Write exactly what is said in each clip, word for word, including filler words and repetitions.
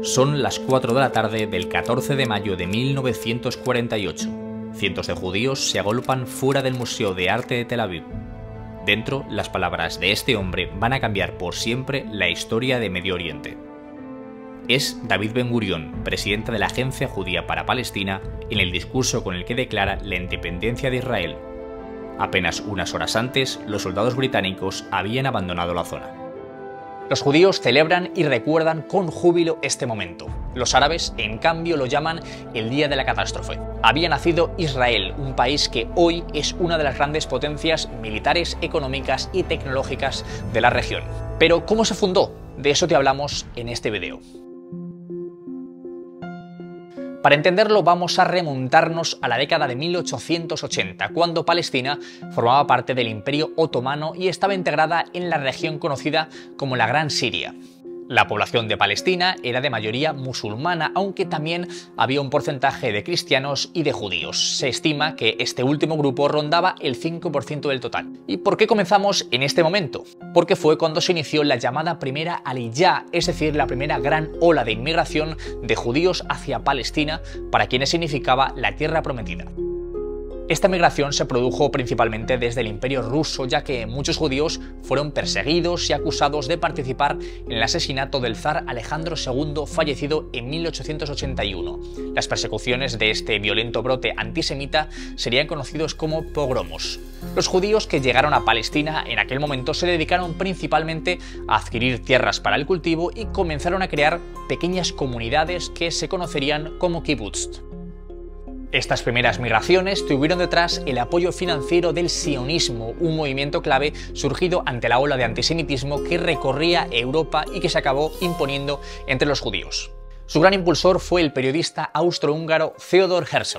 Son las cuatro de la tarde del catorce de mayo de mil novecientos cuarenta y ocho. Cientos de judíos se agolpan fuera del Museo de Arte de Tel Aviv. Dentro, las palabras de este hombre van a cambiar por siempre la historia de Medio Oriente. Es David Ben Gurión, presidente de la Agencia Judía para Palestina, en el discurso con el que declara la independencia de Israel. Apenas unas horas antes, los soldados británicos habían abandonado la zona. Los judíos celebran y recuerdan con júbilo este momento. Los árabes, en cambio, lo llaman el día de la catástrofe. Había nacido Israel, un país que hoy es una de las grandes potencias militares, económicas y tecnológicas de la región. Pero, ¿cómo se fundó? De eso te hablamos en este video. Para entenderlo vamos a remontarnos a la década de mil ochocientos ochenta, cuando Palestina formaba parte del Imperio Otomano y estaba integrada en la región conocida como la Gran Siria. La población de Palestina era de mayoría musulmana, aunque también había un porcentaje de cristianos y de judíos. Se estima que este último grupo rondaba el cinco por ciento del total. ¿Y por qué comenzamos en este momento? Porque fue cuando se inició la llamada primera Aliyá, es decir, la primera gran ola de inmigración de judíos hacia Palestina, para quienes significaba la tierra prometida. Esta migración se produjo principalmente desde el Imperio ruso, ya que muchos judíos fueron perseguidos y acusados de participar en el asesinato del zar Alejandro segundo, fallecido en mil ochocientos ochenta y uno. Las persecuciones de este violento brote antisemita serían conocidos como pogromos. Los judíos que llegaron a Palestina en aquel momento se dedicaron principalmente a adquirir tierras para el cultivo y comenzaron a crear pequeñas comunidades que se conocerían como kibbutz. Estas primeras migraciones tuvieron detrás el apoyo financiero del sionismo, un movimiento clave surgido ante la ola de antisemitismo que recorría Europa y que se acabó imponiendo entre los judíos. Su gran impulsor fue el periodista austrohúngaro Theodor Herzl.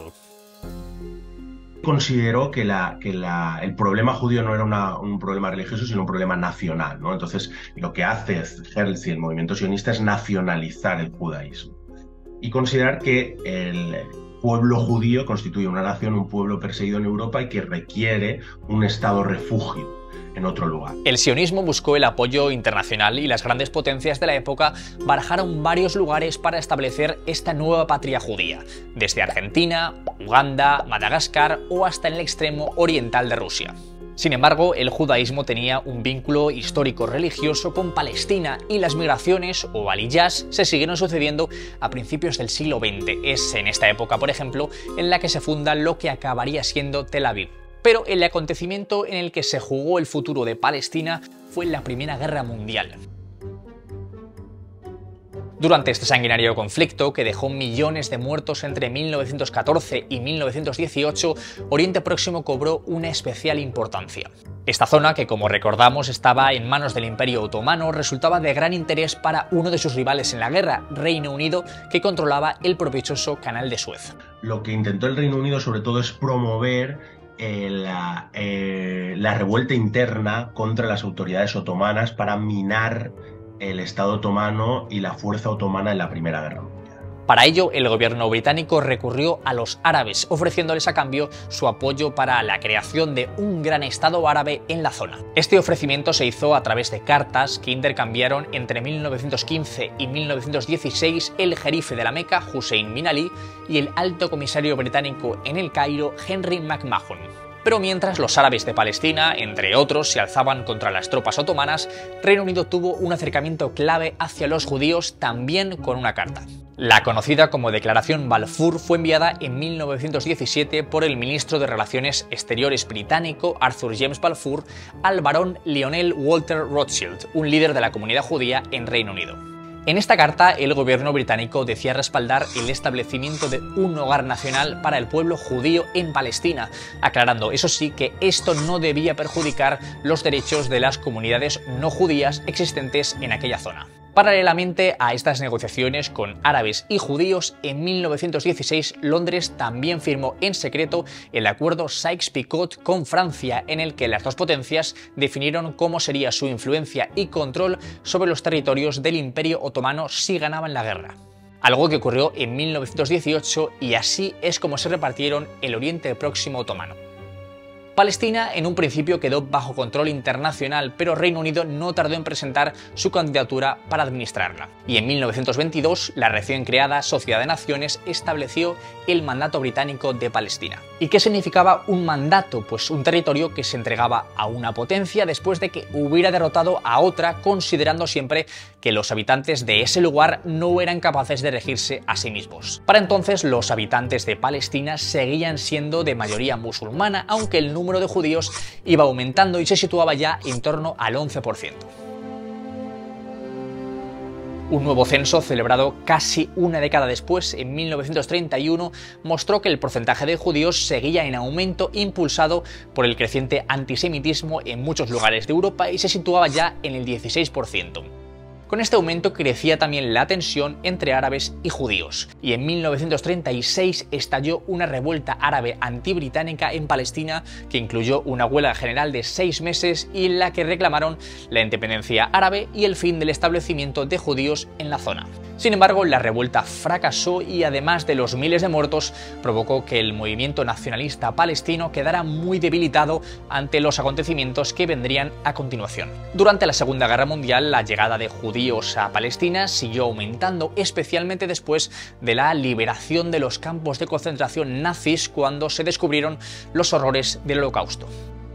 Consideró que, la, que la, el problema judío no era una, un problema religioso, sino un problema nacional, ¿no? Entonces, lo que hace Herzl y el movimiento sionista es nacionalizar el judaísmo y considerar que el pueblo judío constituye una nación, un pueblo perseguido en Europa y que requiere un estado refugio en otro lugar. El sionismo buscó el apoyo internacional y las grandes potencias de la época barajaron varios lugares para establecer esta nueva patria judía, desde Argentina, Uganda, Madagascar o hasta en el extremo oriental de Rusia. Sin embargo, el judaísmo tenía un vínculo histórico religioso con Palestina y las migraciones o aliyás se siguieron sucediendo a principios del siglo veinte. Es en esta época, por ejemplo, en la que se funda lo que acabaría siendo Tel Aviv. Pero el acontecimiento en el que se jugó el futuro de Palestina fue la Primera Guerra Mundial. Durante este sanguinario conflicto, que dejó millones de muertos entre mil novecientos catorce y mil novecientos dieciocho, Oriente Próximo cobró una especial importancia. Esta zona, que como recordamos estaba en manos del Imperio Otomano, resultaba de gran interés para uno de sus rivales en la guerra, Reino Unido, que controlaba el provechoso Canal de Suez. Lo que intentó el Reino Unido sobre todo es promover eh, la, eh, la revuelta interna contra las autoridades otomanas para minar el Estado otomano y la fuerza otomana en la Primera Guerra Mundial. Para ello, el gobierno británico recurrió a los árabes, ofreciéndoles a cambio su apoyo para la creación de un gran Estado árabe en la zona. Este ofrecimiento se hizo a través de cartas que intercambiaron entre mil novecientos quince y mil novecientos dieciséis el jerife de la Meca, Hussein bin Ali, y el alto comisario británico en el Cairo, Henry McMahon. Pero mientras los árabes de Palestina, entre otros, se alzaban contra las tropas otomanas, Reino Unido tuvo un acercamiento clave hacia los judíos también con una carta. La conocida como Declaración Balfour fue enviada en mil novecientos diecisiete por el ministro de Relaciones Exteriores británico Arthur James Balfour al barón Lionel Walter Rothschild, un líder de la comunidad judía en Reino Unido. En esta carta, el gobierno británico decía respaldar el establecimiento de un hogar nacional para el pueblo judío en Palestina, aclarando, eso sí, que esto no debía perjudicar los derechos de las comunidades no judías existentes en aquella zona. Paralelamente a estas negociaciones con árabes y judíos, en mil novecientos dieciséis Londres también firmó en secreto el acuerdo Sykes-Picot con Francia, en el que las dos potencias definieron cómo sería su influencia y control sobre los territorios del Imperio Otomano si ganaban la guerra. Algo que ocurrió en mil novecientos dieciocho y así es como se repartieron el Oriente Próximo otomano. Palestina en un principio quedó bajo control internacional, pero Reino Unido no tardó en presentar su candidatura para administrarla. Y en mil novecientos veintidós, la recién creada Sociedad de Naciones estableció el mandato británico de Palestina. ¿Y qué significaba un mandato? Pues un territorio que se entregaba a una potencia después de que hubiera derrotado a otra, considerando siempre que los habitantes de ese lugar no eran capaces de regirse a sí mismos. Para entonces, los habitantes de Palestina seguían siendo de mayoría musulmana, aunque el número de judíos iba aumentando y se situaba ya en torno al once por ciento. Un nuevo censo, celebrado casi una década después, en mil novecientos treinta y uno, mostró que el porcentaje de judíos seguía en aumento, impulsado por el creciente antisemitismo en muchos lugares de Europa, y se situaba ya en el dieciséis por ciento. Con este aumento crecía también la tensión entre árabes y judíos, y en mil novecientos treinta y seis estalló una revuelta árabe antibritánica en Palestina que incluyó una huelga general de seis meses y en la que reclamaron la independencia árabe y el fin del establecimiento de judíos en la zona. Sin embargo, la revuelta fracasó y, además de los miles de muertos, provocó que el movimiento nacionalista palestino quedara muy debilitado ante los acontecimientos que vendrían a continuación. Durante la Segunda Guerra Mundial, la llegada de judíos a Palestina siguió aumentando, especialmente después de la liberación de los campos de concentración nazis, cuando se descubrieron los horrores del Holocausto.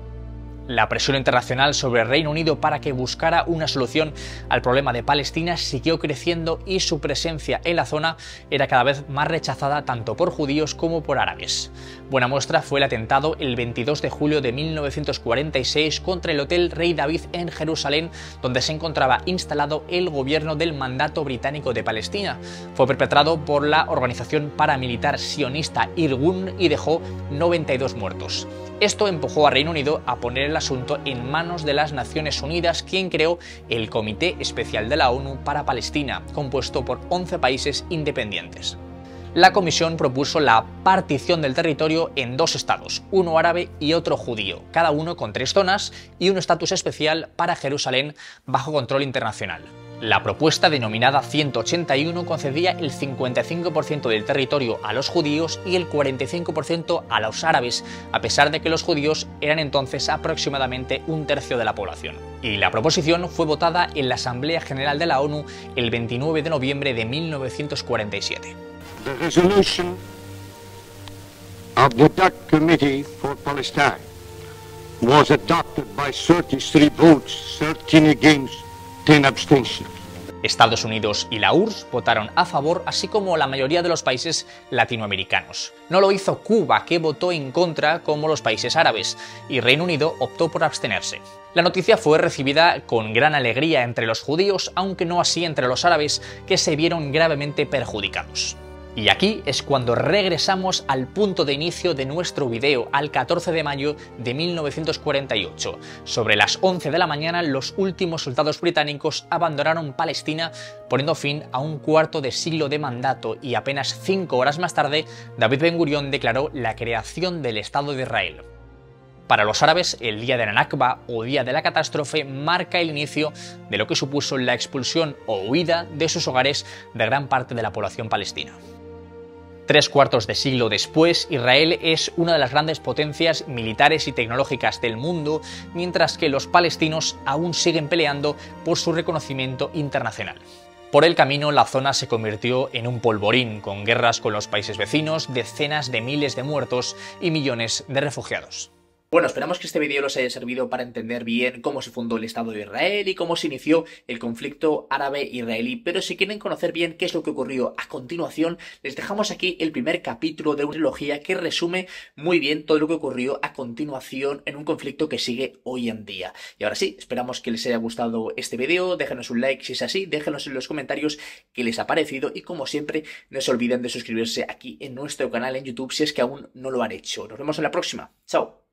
La presión internacional sobre el Reino Unido para que buscara una solución al problema de Palestina siguió creciendo y su presencia en la zona era cada vez más rechazada tanto por judíos como por árabes. Buena muestra fue el atentado el veintidós de julio de mil novecientos cuarenta y seis contra el Hotel Rey David en Jerusalén, donde se encontraba instalado el gobierno del Mandato Británico de Palestina. Fue perpetrado por la organización paramilitar sionista Irgun y dejó noventa y dos muertos. Esto empujó a Reino Unido a poner el asunto en manos de las Naciones Unidas, quien creó el Comité Especial de la ONU para Palestina, compuesto por once países independientes. La comisión propuso la partición del territorio en dos estados, uno árabe y otro judío, cada uno con tres zonas y un estatus especial para Jerusalén bajo control internacional. La propuesta, denominada ciento ochenta y uno, concedía el cincuenta y cinco por ciento del territorio a los judíos y el cuarenta y cinco por ciento a los árabes, a pesar de que los judíos eran entonces aproximadamente un tercio de la población. Y la proposición fue votada en la Asamblea General de la ONU el veintinueve de noviembre de mil novecientos cuarenta y siete. The resolution of the D A C Committee for Palestine was adopted by thirty-three votes, thirteen against, ten abstentions. Estados Unidos y la U R S S votaron a favor, así como la mayoría de los países latinoamericanos. No lo hizo Cuba, que votó en contra, como los países árabes, y Reino Unido optó por abstenerse. La noticia fue recibida con gran alegría entre los judíos, aunque no así entre los árabes, que se vieron gravemente perjudicados. Y aquí es cuando regresamos al punto de inicio de nuestro video, al catorce de mayo de mil novecientos cuarenta y ocho. Sobre las once de la mañana, los últimos soldados británicos abandonaron Palestina, poniendo fin a un cuarto de siglo de mandato, y apenas cinco horas más tarde, David Ben Gurión declaró la creación del Estado de Israel. Para los árabes, el día de la Nakba, o día de la catástrofe, marca el inicio de lo que supuso la expulsión o huida de sus hogares de gran parte de la población palestina. Tres cuartos de siglo después, Israel es una de las grandes potencias militares y tecnológicas del mundo, mientras que los palestinos aún siguen peleando por su reconocimiento internacional. Por el camino, la zona se convirtió en un polvorín, con guerras con los países vecinos, decenas de miles de muertos y millones de refugiados. Bueno, esperamos que este vídeo os haya servido para entender bien cómo se fundó el Estado de Israel y cómo se inició el conflicto árabe-israelí, pero si quieren conocer bien qué es lo que ocurrió a continuación, les dejamos aquí el primer capítulo de una trilogía que resume muy bien todo lo que ocurrió a continuación en un conflicto que sigue hoy en día. Y ahora sí, esperamos que les haya gustado este vídeo, déjenos un like si es así, déjenos en los comentarios qué les ha parecido y, como siempre, no se olviden de suscribirse aquí en nuestro canal en YouTube si es que aún no lo han hecho. Nos vemos en la próxima. Chao.